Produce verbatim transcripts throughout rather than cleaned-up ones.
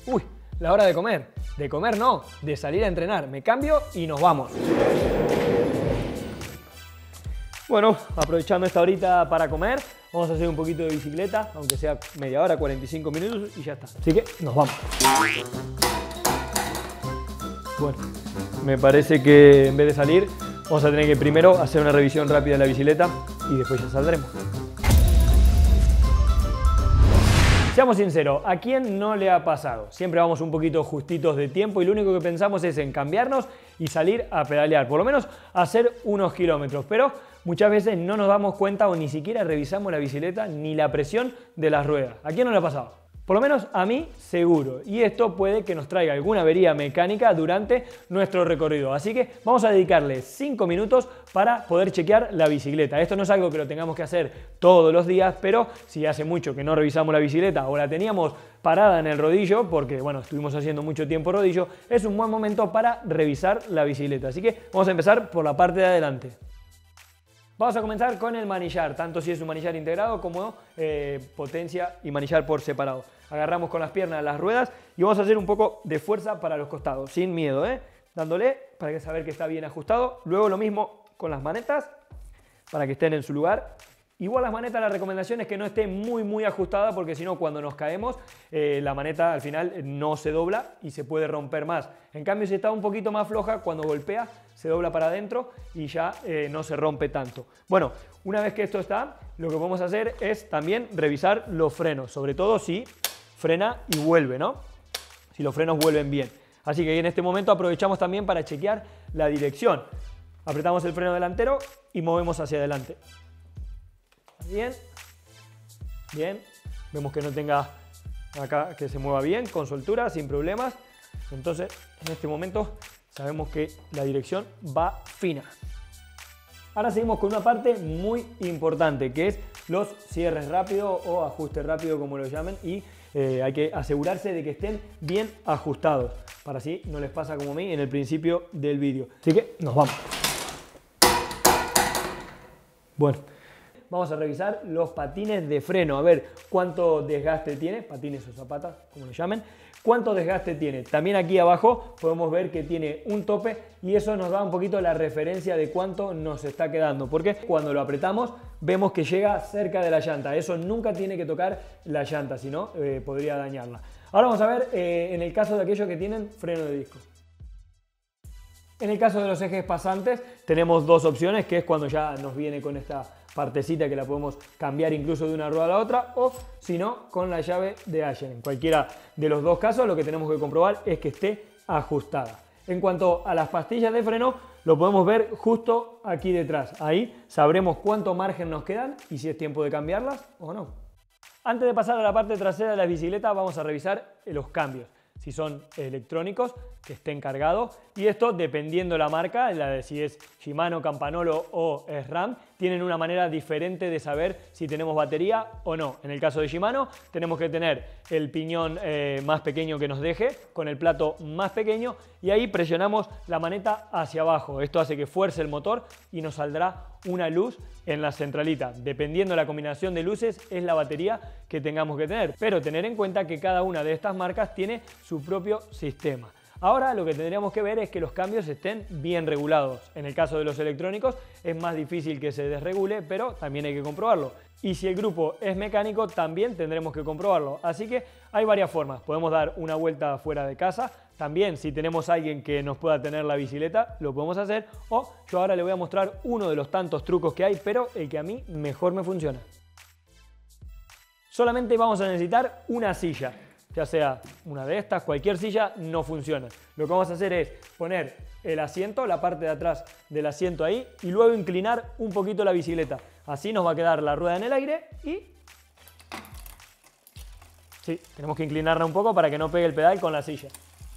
uy, la hora de comer. De comer no, de salir a entrenar. Me cambio y nos vamos. Bueno, aprovechando esta horita para comer, vamos a hacer un poquito de bicicleta, aunque sea media hora, cuarenta y cinco minutos y ya está. Así que nos vamos. Bueno, me parece que en vez de salir, vamos a tener que primero hacer una revisión rápida de la bicicleta y después ya saldremos. Seamos sinceros, ¿a quién no le ha pasado? Siempre vamos un poquito justitos de tiempo y lo único que pensamos es en cambiarnos y salir a pedalear, por lo menos hacer unos kilómetros, pero muchas veces no nos damos cuenta o ni siquiera revisamos la bicicleta ni la presión de las ruedas. ¿A quién no le ha pasado? Por lo menos a mí seguro, y esto puede que nos traiga alguna avería mecánica durante nuestro recorrido. Así que vamos a dedicarle cinco minutos para poder chequear la bicicleta. Esto no es algo que lo tengamos que hacer todos los días, pero si hace mucho que no revisamos la bicicleta o la teníamos parada en el rodillo, porque bueno, estuvimos haciendo mucho tiempo rodillo, es un buen momento para revisar la bicicleta. Así que vamos a empezar por la parte de adelante. Vamos a comenzar con el manillar, tanto si es un manillar integrado como eh, potencia y manillar por separado. Agarramos con las piernas las ruedas y vamos a hacer un poco de fuerza para los costados, sin miedo, ¿eh? Dándole para que saber que está bien ajustado. Luego lo mismo con las manetas, para que estén en su lugar. Igual las manetas, la recomendación es que no esté muy muy ajustada, porque si no, cuando nos caemos, eh, la maneta al final no se dobla y se puede romper más. En cambio, si está un poquito más floja, cuando golpea, se dobla para adentro y ya eh, no se rompe tanto. Bueno, una vez que esto está, lo que podemos hacer es también revisar los frenos, sobre todo si frena y vuelve, ¿no? Si los frenos vuelven bien. Así que en este momento aprovechamos también para chequear la dirección. Apretamos el freno delantero y movemos hacia adelante. Bien, bien, vemos que no tenga acá, que se mueva bien, con soltura, sin problemas. Entonces, en este momento sabemos que la dirección va fina. Ahora seguimos con una parte muy importante, que es los cierres rápidos o ajustes rápidos, como lo llamen, y eh, hay que asegurarse de que estén bien ajustados, para así no les pasa como a mí en el principio del vídeo. Así que nos vamos. Bueno. Vamos a revisar los patines de freno, a ver cuánto desgaste tiene, patines o zapatas, como lo llamen, cuánto desgaste tiene. También aquí abajo podemos ver que tiene un tope y eso nos da un poquito la referencia de cuánto nos está quedando, porque cuando lo apretamos vemos que llega cerca de la llanta. Eso nunca tiene que tocar la llanta, si no eh, podría dañarla. Ahora vamos a ver eh, en el caso de aquellos que tienen freno de disco. En el caso de los ejes pasantes tenemos dos opciones, que es cuando ya nos viene con esta partecita que la podemos cambiar incluso de una rueda a la otra, o si no, con la llave de Allen. En cualquiera de los dos casos lo que tenemos que comprobar es que esté ajustada. En cuanto a las pastillas de freno, lo podemos ver justo aquí detrás. Ahí sabremos cuánto margen nos quedan y si es tiempo de cambiarlas o no. Antes de pasar a la parte trasera de la bicicleta, vamos a revisar los cambios. Si son electrónicos, que estén cargados, y esto dependiendo la marca, la de si es Shimano, Campanolo o SRAM, tienen una manera diferente de saber si tenemos batería o no. En el caso de Shimano tenemos que tener el piñón eh, más pequeño que nos deje, con el plato más pequeño, y ahí presionamos la maneta hacia abajo. Esto hace que fuerce el motor y nos saldrá una luz en la centralita. Dependiendo de la combinación de luces es la batería que tengamos que tener, pero tener en cuenta que cada una de estas marcas tiene su propio sistema. Ahora lo que tendríamos que ver es que los cambios estén bien regulados. En el caso de los electrónicos es más difícil que se desregule, pero también hay que comprobarlo. Y si el grupo es mecánico, también tendremos que comprobarlo. Así que hay varias formas. Podemos dar una vuelta fuera de casa. También, si tenemos a alguien que nos pueda tener la bicicleta, lo podemos hacer. O yo ahora le voy a mostrar uno de los tantos trucos que hay, pero el que a mí mejor me funciona. Solamente vamos a necesitar una silla. Ya sea una de estas, cualquier silla no funciona. Lo que vamos a hacer es poner el asiento, la parte de atrás del asiento ahí, y luego inclinar un poquito la bicicleta. Así nos va a quedar la rueda en el aire y... Sí, tenemos que inclinarla un poco para que no pegue el pedal con la silla.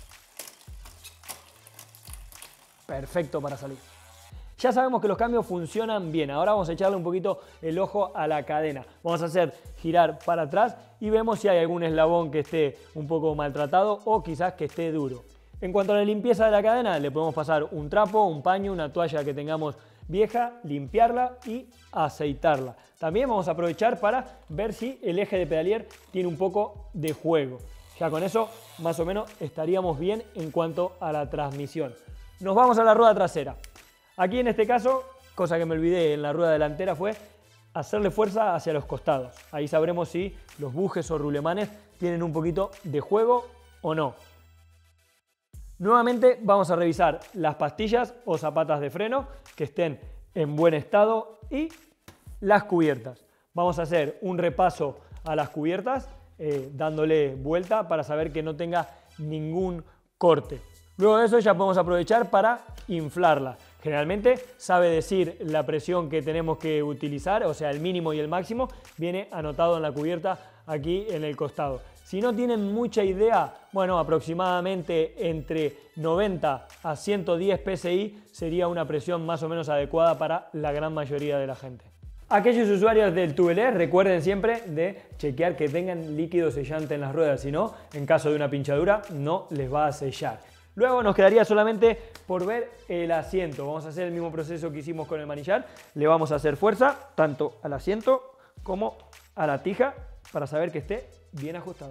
Perfecto para salir. Ya sabemos que los cambios funcionan bien. Ahora vamos a echarle un poquito el ojo a la cadena. Vamos a hacer girar para atrás y vemos si hay algún eslabón que esté un poco maltratado o quizás que esté duro. En cuanto a la limpieza de la cadena, le podemos pasar un trapo, un paño, una toalla que tengamos vieja, limpiarla y aceitarla. También vamos a aprovechar para ver si el eje de pedalier tiene un poco de juego. Ya con eso más o menos estaríamos bien en cuanto a la transmisión. Nos vamos a la rueda trasera. Aquí en este caso, cosa que me olvidé en la rueda delantera, fue hacerle fuerza hacia los costados. Ahí sabremos si los bujes o rulemanes tienen un poquito de juego o no. Nuevamente vamos a revisar las pastillas o zapatas de freno que estén en buen estado y las cubiertas. Vamos a hacer un repaso a las cubiertas eh, dándole vuelta para saber que no tenga ningún corte. Luego de eso ya podemos aprovechar para inflarla. Generalmente sabe decir la presión que tenemos que utilizar, o sea el mínimo y el máximo, viene anotado en la cubierta aquí en el costado. Si no tienen mucha idea, bueno, aproximadamente entre noventa a ciento diez P S I sería una presión más o menos adecuada para la gran mayoría de la gente. Aquellos usuarios del Tubeler, recuerden siempre de chequear que tengan líquido sellante en las ruedas, si no, en caso de una pinchadura, no les va a sellar. Luego nos quedaría solamente por ver el asiento. Vamos a hacer el mismo proceso que hicimos con el manillar. Le vamos a hacer fuerza tanto al asiento como a la tija para saber que esté bien ajustado.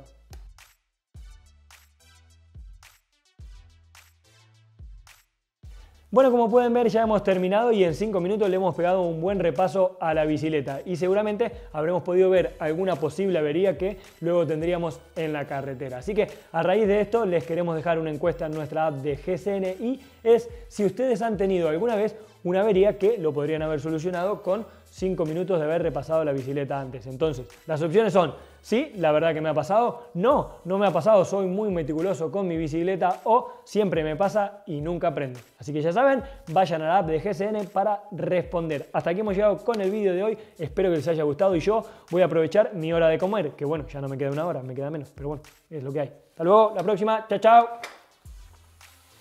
Bueno, como pueden ver ya hemos terminado y en cinco minutos le hemos pegado un buen repaso a la bicicleta y seguramente habremos podido ver alguna posible avería que luego tendríamos en la carretera. Así que a raíz de esto les queremos dejar una encuesta en nuestra app de G C N y es si ustedes han tenido alguna vez una avería que lo podrían haber solucionado con cinco minutos de haber repasado la bicicleta antes. Entonces, las opciones son sí, la verdad que me ha pasado, no, no me ha pasado, soy muy meticuloso con mi bicicleta o siempre me pasa y nunca aprendo. Así que ya saben, vayan a la app de G C N para responder. Hasta aquí hemos llegado con el vídeo de hoy, espero que les haya gustado y yo voy a aprovechar mi hora de comer, que bueno, ya no me queda una hora, me queda menos, pero bueno, es lo que hay. Hasta luego, la próxima, chao, chao.